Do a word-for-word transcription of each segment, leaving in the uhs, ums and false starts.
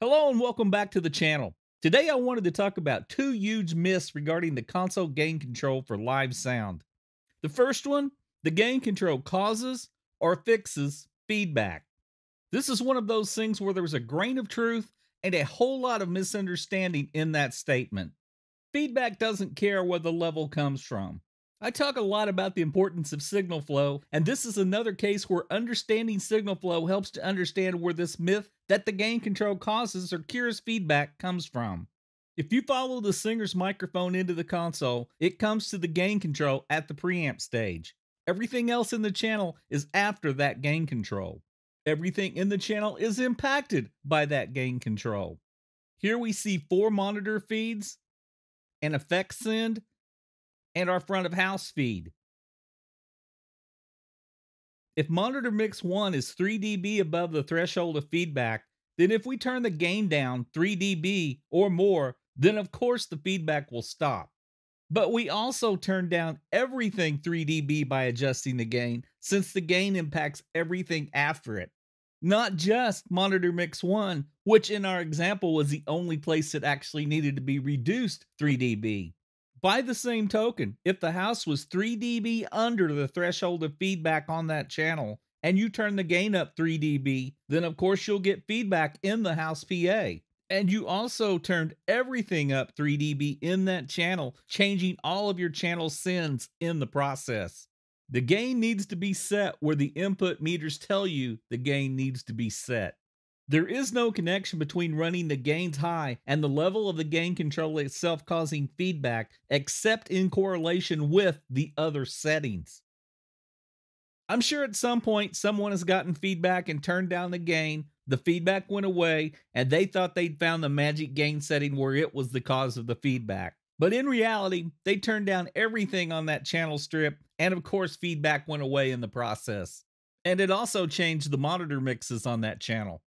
Hello and welcome back to the channel. Today I wanted to talk about two huge myths regarding the console gain control for live sound. The first one, the gain control causes or fixes feedback. This is one of those things where there's a grain of truth and a whole lot of misunderstanding in that statement. Feedback doesn't care where the level comes from. I talk a lot about the importance of signal flow, and this is another case where understanding signal flow helps to understand where this myth that the gain control causes or cures feedback comes from. If you follow the singer's microphone into the console, it comes to the gain control at the preamp stage. Everything else in the channel is after that gain control. Everything in the channel is impacted by that gain control. Here we see four monitor feeds, an effect send, and our front of house feed. If monitor mix one is three D B above the threshold of feedback, then if we turn the gain down three D B or more, then of course the feedback will stop. But we also turn down everything three D B by adjusting the gain, since the gain impacts everything after it. Not just monitor mix one, which in our example was the only place that actually needed to be reduced three D B. By the same token, if the house was three D B under the threshold of feedback on that channel, and you turn the gain up three D B, then of course you'll get feedback in the house P A. And you also turned everything up three D B in that channel, changing all of your channel sends in the process. The gain needs to be set where the input meters tell you the gain needs to be set. There is no connection between running the gains high and the level of the gain control itself causing feedback, except in correlation with the other settings. I'm sure at some point someone has gotten feedback and turned down the gain, the feedback went away, and they thought they'd found the magic gain setting where it was the cause of the feedback. But in reality, they turned down everything on that channel strip, and of course feedback went away in the process. And it also changed the monitor mixes on that channel.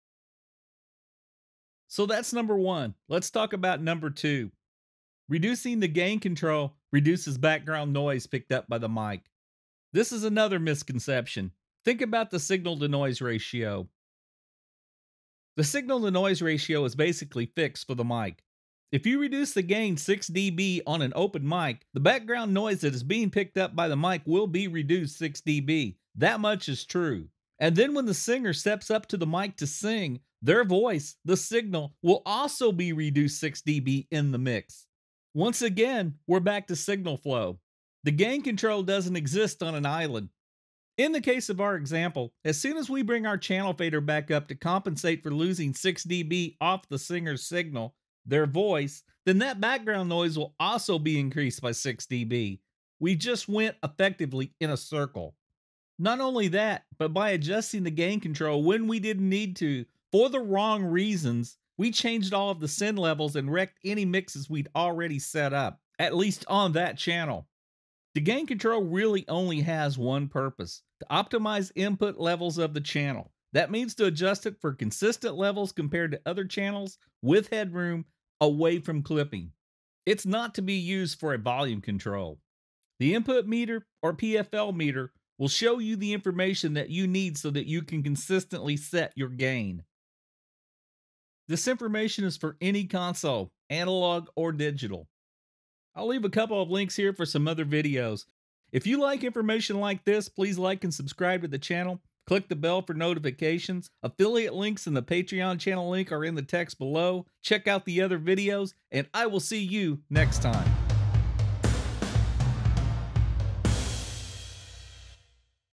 So that's number one. Let's talk about number two. Reducing the gain control reduces background noise picked up by the mic. This is another misconception. Think about the signal to noise ratio. The signal to noise ratio is basically fixed for the mic. If you reduce the gain six D B on an open mic, the background noise that is being picked up by the mic will be reduced six D B. That much is true. And then when the singer steps up to the mic to sing, their voice, the signal, will also be reduced six D B in the mix. Once again, we're back to signal flow. The gain control doesn't exist on an island. In the case of our example, as soon as we bring our channel fader back up to compensate for losing six D B off the singer's signal, their voice, then that background noise will also be increased by six D B. We just went effectively in a circle. Not only that, but by adjusting the gain control when we didn't need to, for the wrong reasons, we changed all of the send levels and wrecked any mixes we'd already set up, at least on that channel. The gain control really only has one purpose: to optimize input levels of the channel. That means to adjust it for consistent levels compared to other channels with headroom away from clipping. It's not to be used for a volume control. The input meter or P F L meter will show you the information that you need so that you can consistently set your gain. This information is for any console, analog or digital. I'll leave a couple of links here for some other videos. If you like information like this, please like and subscribe to the channel. Click the bell for notifications. Affiliate links and the Patreon channel link are in the text below. Check out the other videos, and I will see you next time.